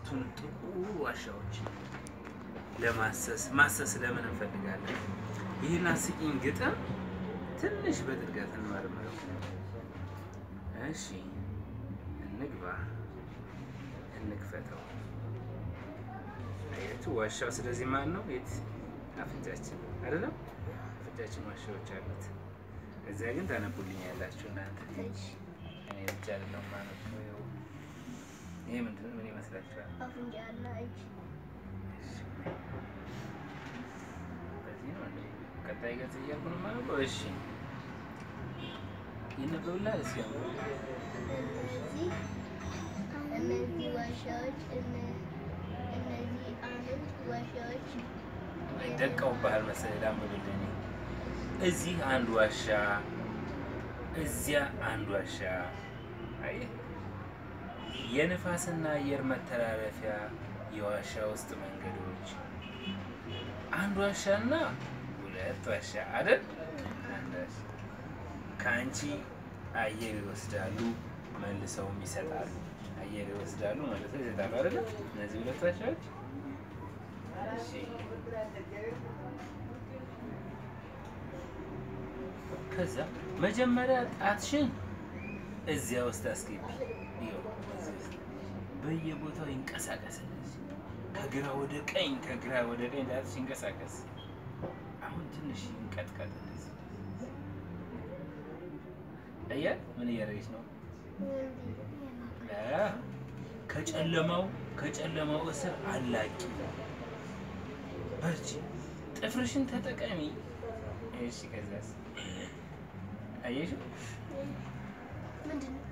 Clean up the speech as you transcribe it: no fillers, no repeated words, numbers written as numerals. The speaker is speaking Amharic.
ሁለቱን ጥቁር ዋሻዎች ለማሰስ ለምን እንፈልጋለን? ይሄን አስቂኝ ግጥም ትንሽ በጥልቀት እንመርምረው። እሺ እንግባ እንክፈተው። አያቱ ዋሻው ስለዚህ ማን ነው? የት አፍንጫችን አይደለም? አፍንጫችን ዋሻዎች አሉት። እዚያ ግን ታነቡልኛላችሁ እናንተ። እኔ ብቻ አይደለም ማለት ነው። ይሄ ምንድነው? ምን ይመስላችኋል? አፍንጫና እጅ። በዚህ ነው እንዴ? ቀጣይ ገጽ እያልኩ ነው ማለት ነው። እሺ ይነበብልሃል እስኪ አሁን እነዚህ ዋሻዎች እነዚህ አምስት ዋሻዎች ደቀውብሃል መሰለኝ። ላንብብልኝ። እዚህ አንድ ዋሻ፣ እዚያ አንድ ዋሻ። አይ የነፋስና አየር መተላለፊያ የዋሻ ውስጥ መንገዶች። አንድ ዋሻና ሁለት ዋሻ አይደል? አንድ ዋሻ ካንቺ አየር ይወስዳሉ መልሰውም ይሰጣሉ። አየር ይወስዳሉ መልሰው ይሰጣሉ አይደል? እነዚህ ሁለት ዋሻዎች። እሺ ከዛ መጀመሪያ ጣትሽን እዚያ ውስጥ አስገቢ። ይኸው በየቦታው ይንቀሳቀስ። ከግራ ወደ ቀኝ ጣትሽ ይንቀሳቀስ። አሁን ትንሽ ይንቀጥቀጥ። አያት ምን እያደረገች ነው? ከጨለማው እስር አላቂ። በርቺ፣ ጥፍርሽን ተጠቀሚ። እሺ ከዛስ? አየሽው? ምንድነው?